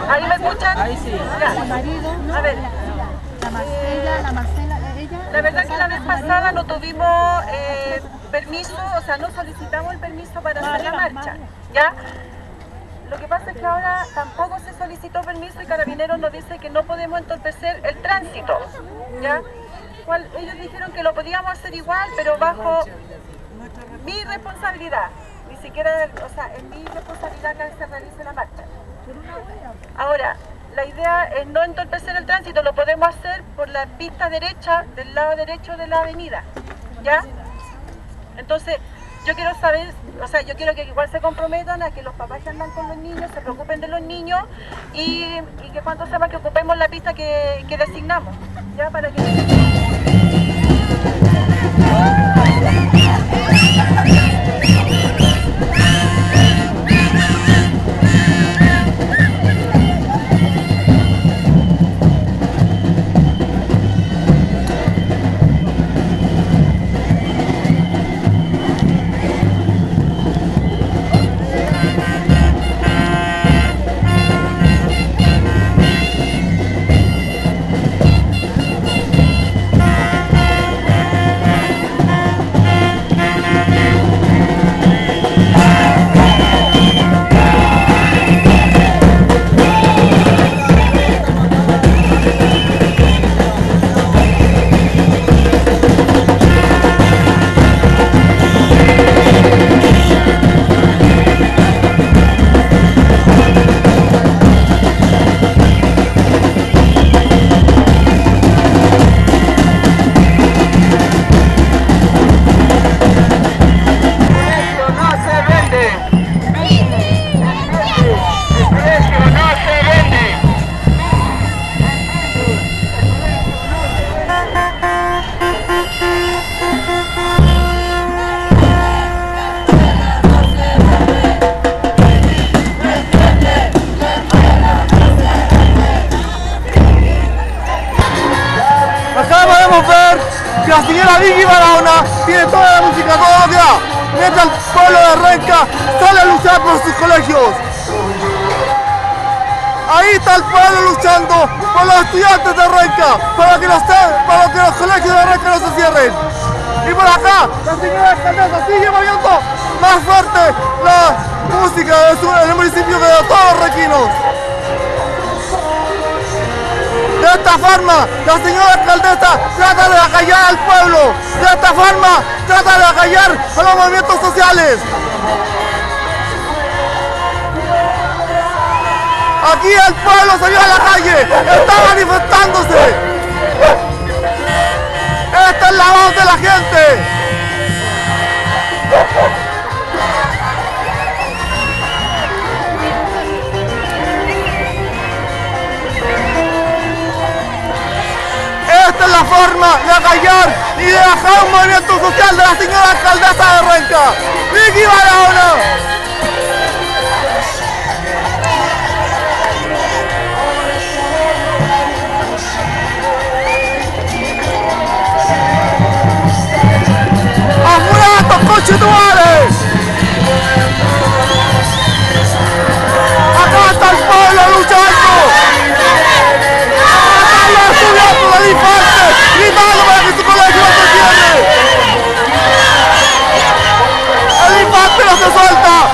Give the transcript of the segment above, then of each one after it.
¿Ahí me escuchan? Ahí sí. Ya. A ver. La Marcela, ella. La verdad que la vez pasada no tuvimos permiso, o sea, no solicitamos el permiso para hacer la marcha, ¿ya? Lo que pasa es que ahora tampoco se solicitó permiso y Carabineros nos dice que no podemos entorpecer el tránsito, ¿ya? Ellos dijeron que lo podíamos hacer igual, pero bajo mi responsabilidad. Ni siquiera, o sea, es mi responsabilidad que se realice la marcha. Ahora, la idea es no entorpecer el tránsito, lo podemos hacer por la pista derecha, del lado derecho de la avenida, ¿ya? Entonces, yo quiero saber, o sea, yo quiero que igual se comprometan a que los papás que andan con los niños se preocupen de los niños y que cuando sepa que ocupemos la pista que designamos, ¿ya? Para que... que la señora Vicky Barahona tiene toda la música, todo lo que da, mientras el pueblo de Renca sale a luchar por sus colegios. Ahí está el pueblo luchando por los estudiantes de Renca, para que los colegios de Renca no se cierren. Y por acá, la señora alcaldesa sigue moviendo más fuerte la música del municipio que de todos los requinos. De esta forma, la señora alcaldesa trata de acallar al pueblo. De esta forma, trata de acallar a los movimientos sociales. Aquí el pueblo salió a la calle, está manifestándose. Esta es la voz de la gente. Esta es la forma de acallar y de bajar un movimiento social de la señora alcaldesa de Renca, Vicky Barahona. ¡Afuera estos conchetumares! ¡Acá está el pueblo luchando! ¡Acá los estudiantes del Infante gritando para que su colegio no se cierre! ¡El Infante no se suelta!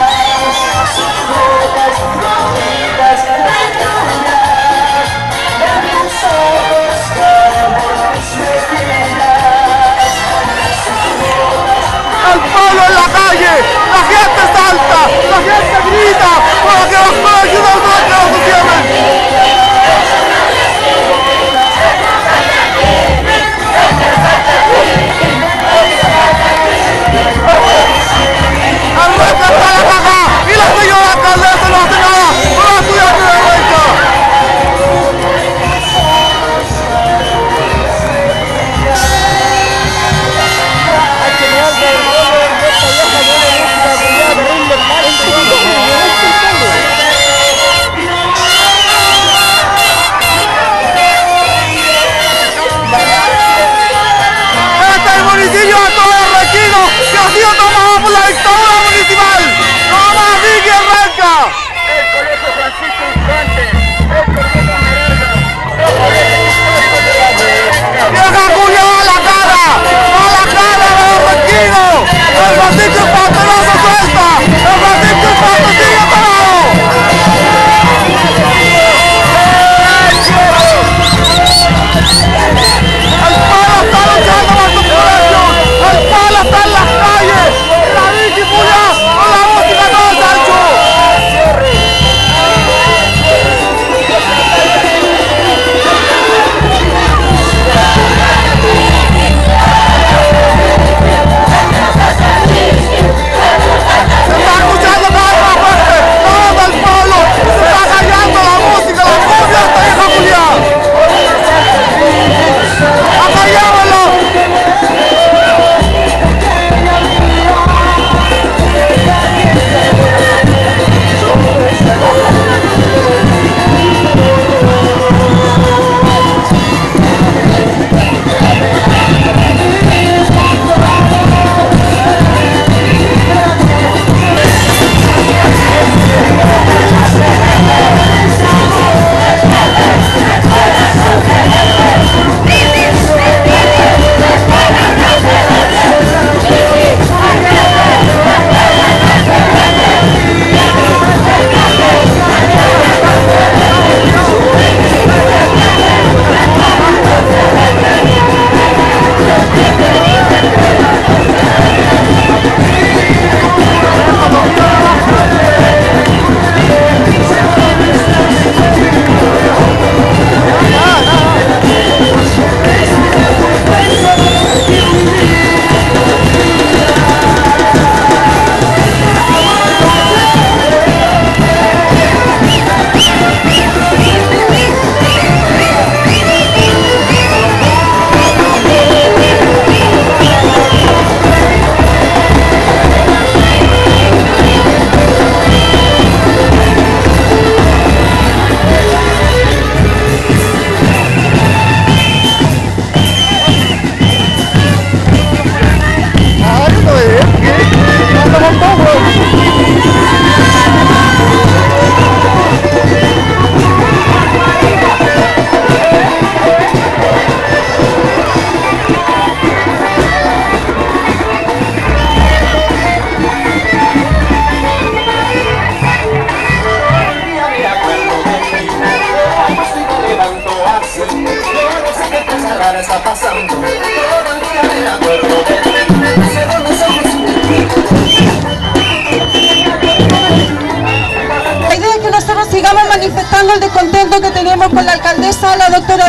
manifestando el descontento que tenemos con la alcaldesa, la doctora,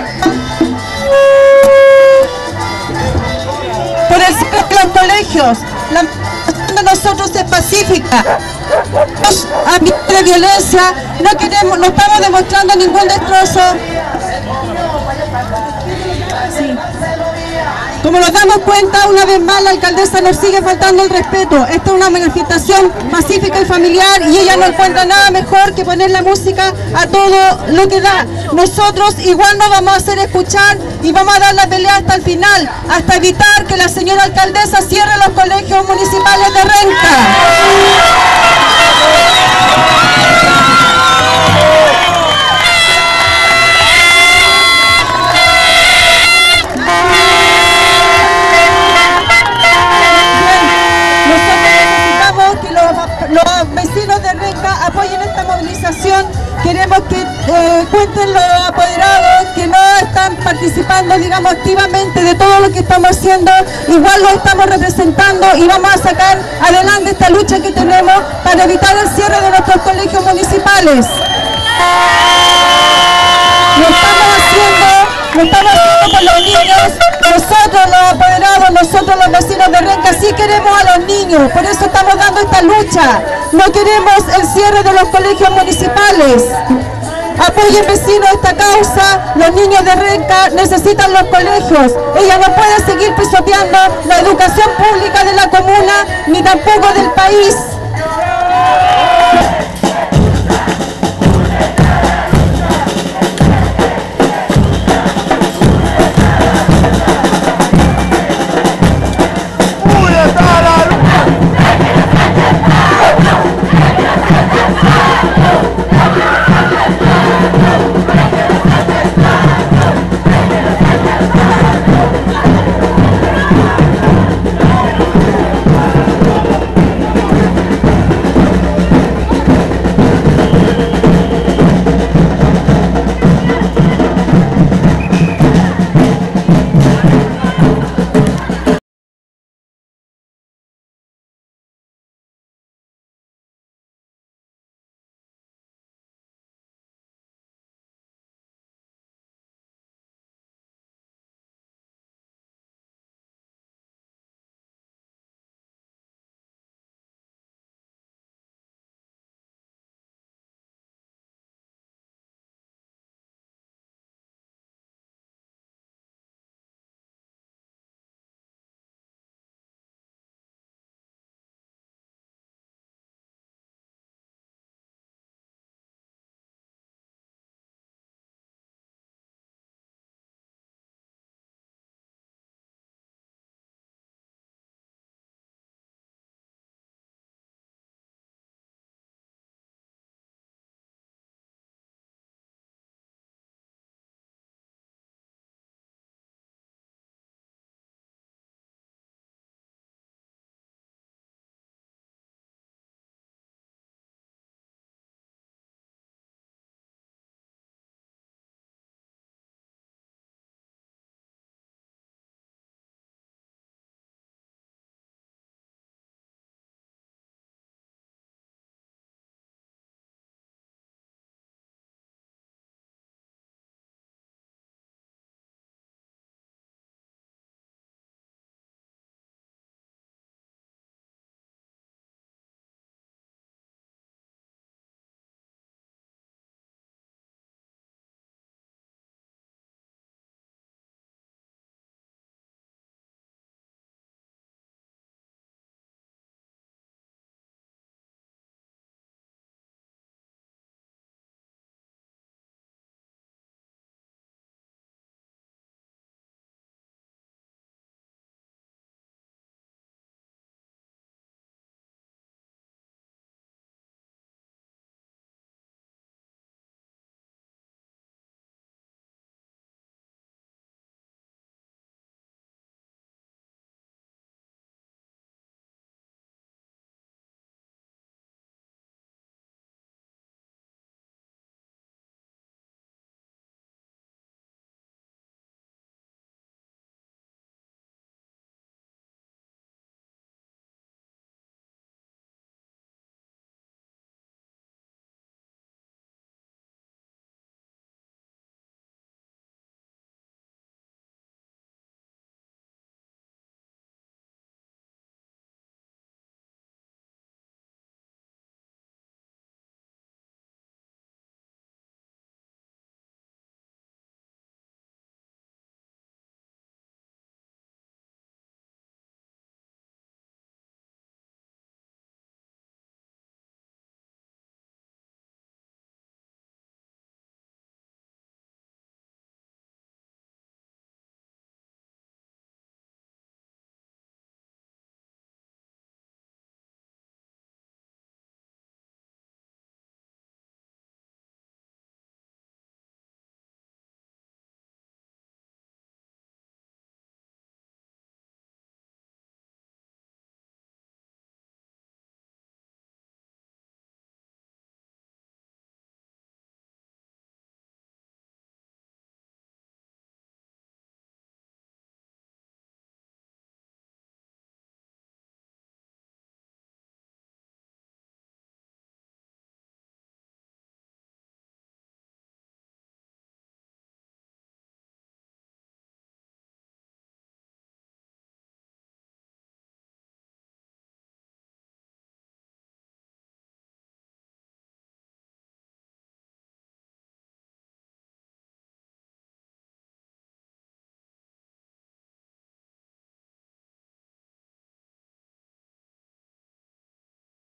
por el cierre de los colegios. La manifestación de nosotros es pacífica. Ambiente de violencia, no estamos demostrando ningún destrozo. Sí. Como nos damos cuenta, una vez más la alcaldesa nos sigue faltando el respeto. Esta es una manifestación pacífica y familiar y ella no encuentra nada mejor que poner la música a todo lo que da. Nosotros igual nos vamos a hacer escuchar y vamos a dar la pelea hasta el final, hasta evitar que la señora alcaldesa cierre los colegios municipales de Renca. Los vecinos de Renca apoyen esta movilización. Queremos que cuenten los apoderados que no están participando, digamos, activamente de todo lo que estamos haciendo. Igual lo estamos representando y vamos a sacar adelante esta lucha que tenemos para evitar el cierre de nuestros colegios municipales. Lo estamos haciendo por los niños. Nosotros los apoderados, nosotros los vecinos de Renca sí queremos a los niños, por eso estamos dando esta lucha. No queremos el cierre de los colegios municipales. Apoyen vecinos esta causa, los niños de Renca necesitan los colegios. Ella no puede seguir pisoteando la educación pública de la comuna ni tampoco del país.